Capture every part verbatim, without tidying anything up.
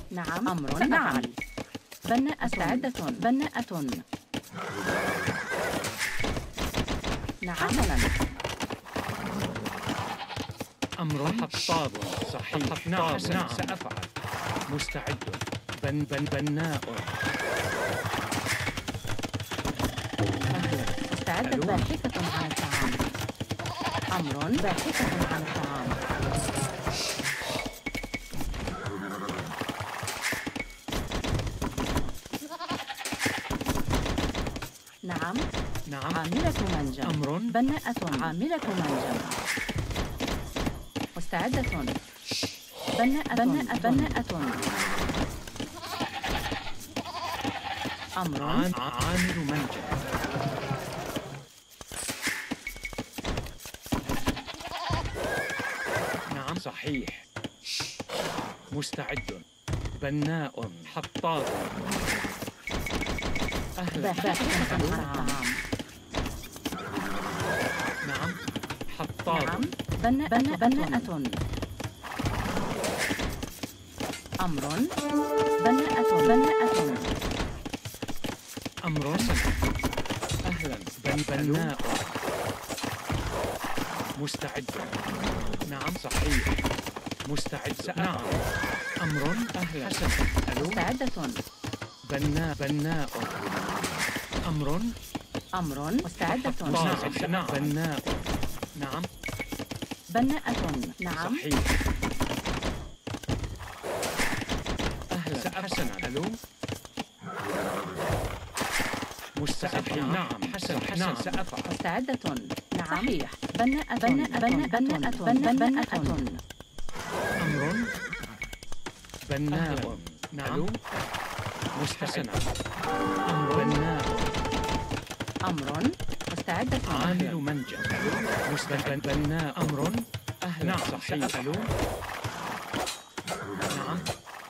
نعم. أمر نعم. بناءة مستعدة. بناءة. نعم. حسناً. أمر حطاب. صحيح. نعم. نعم سأفعل. مستعد. بن بن بناء. مستعدة. باحثة عن الطعام. أمر باحثة عن الطعام. نعم. نعم. عاملة منجم. أمر. بناءة. عاملة منجم. مستعدة. بناءة. بناءة. بناءة. أمر. عامل منجم. نعم صحيح. مستعد. بناء. حطاب. أهلا. باحثة عن الطعام. نعم. حطاب. نعم. بناءة. بناءة. أمر. بناءة. بناءة. أمر. أهلا. بن بناء. مستعد. نعم صحيح. مستعد. نعم. أمر. أهلا. حسنا. ألو. مستعدة. بناء. بناء. أمر. أمر. مستعدة. نعم. نعم. بناء. نعم. بناءة. نعم. صحيح. أهلا. حسنا. ألو. مستعد. نعم. حسنا. حسنا سأفعل. مستعدة. نعم. صحيح. بناءة. بناءة. بناءة. بناءة. أمر. بناء. نعم. مستحسن. أمر. بناء. أمر. مستعدة. عامل منجم. مستعد. بناء. أمر. أهلا. نعم صحيح. ألو. نعم.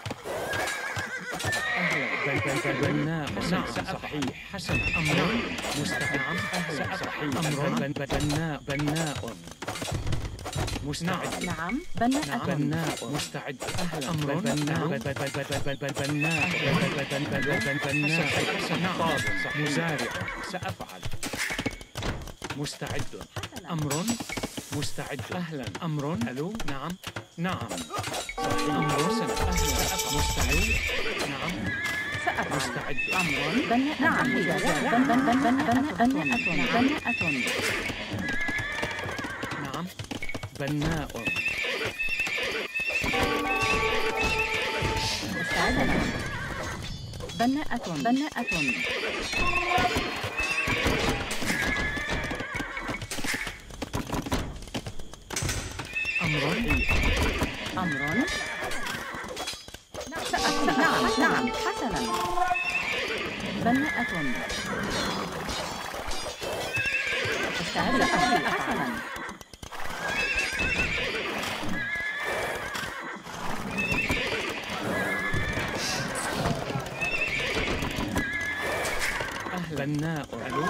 أهلا. بناء. نعم صحيح. حسنا. أمر. مستعد. نعم. أهلا. صحيح. أمر. بناء. بناء. مستعد. نعم. بناء. بناء. مستعد. أهلا. أمر. بناء. بناء. بناء. حطاب. مزارع. سأفعل. مستعد. أمر. مستعد. أهلا. أمر. ألو. نعم. نعم. صحيح. أمر. أهلا. مستعد. نعم. سأفعل. مستعد. أمر. بناء. نعم. بناءة. بناءة. نعم. بناء. مستعدة. بناءة. بناءة. أمر. أمر. سأفعل. نعم. نعم. حسنا. بناءة. مستعدة. حسنا. بناء. ألو.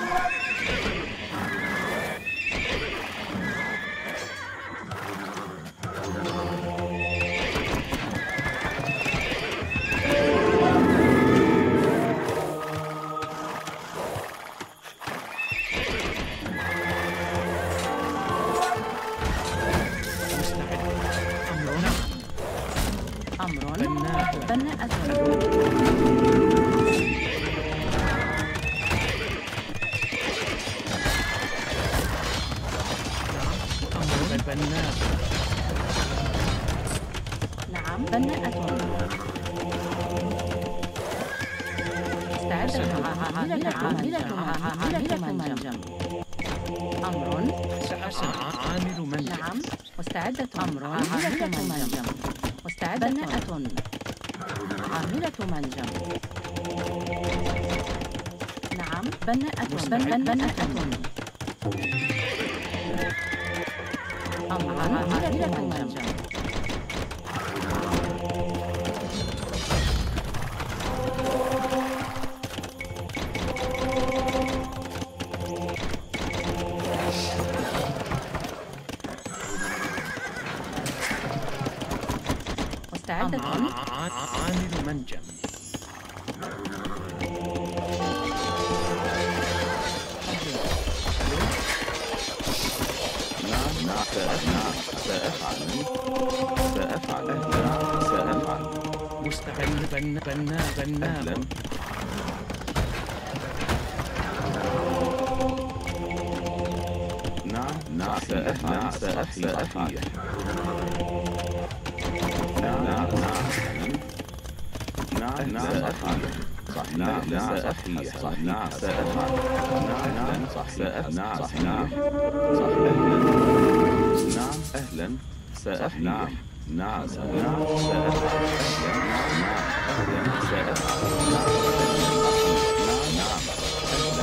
بناء. نعم. بناءة. مستعدة. عاملة. عاملة. عاملة منجم. أمر. سأسعى. عامل منجم. نعم. مستعدة. أمر. عاملة منجم. مستعدة. بناءة. عاملة منجم. نعم. بناءة. بناءة. أمر. عاملة منجم. مستعدة. عامل منجم. نعم نعم نعم سأفعل سأفعل نعم سأفعل مستقل بنا بنا بنا أهلا نعم نعم سأفعل سأفعل نعم نعم نعم نعم سأفعل صح نعم سأفعل صح نعم سأفعل نعم نعم صح سأفعل نعم نعم صح نعم أهلا سأفعل نعم نعم نعم سأفعل نعم نعم أهلا سأفعل نعم نعم أهلا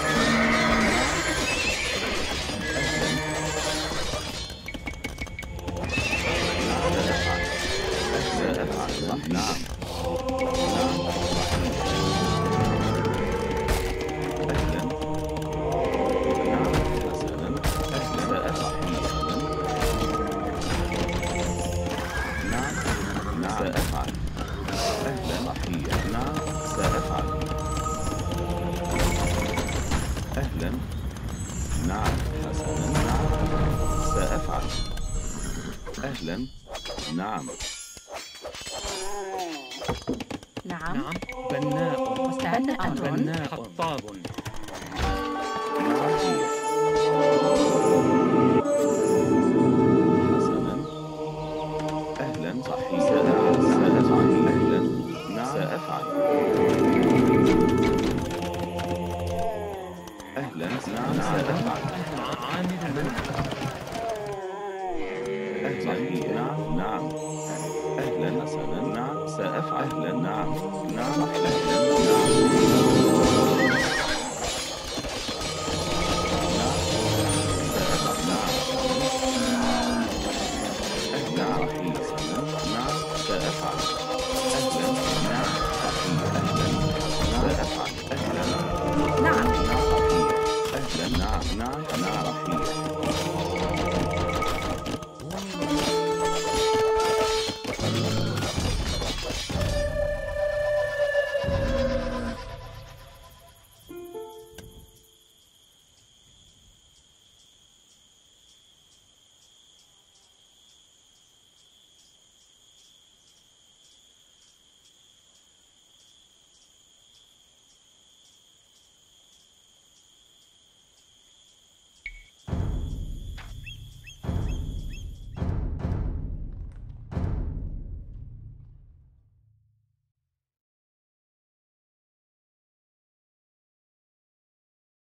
سأفعل صح نعم سأفعل أهلا صحيح نعم سأفعل أهلا نعم حسنا نعم سأفعل أهلا نعم نعم نعم بناء مستعدة. بناء خطاب. نعم حسنا أهلا صحيح سأفعل سأفعل أهلا نعم سأفعل أهلا نعم سأفعل عامل منجم. أهلا نعم نعم أهلا حسنا نعم سأفعل أهلا نعم نعم أهلا نعم نعم سأفعل نعم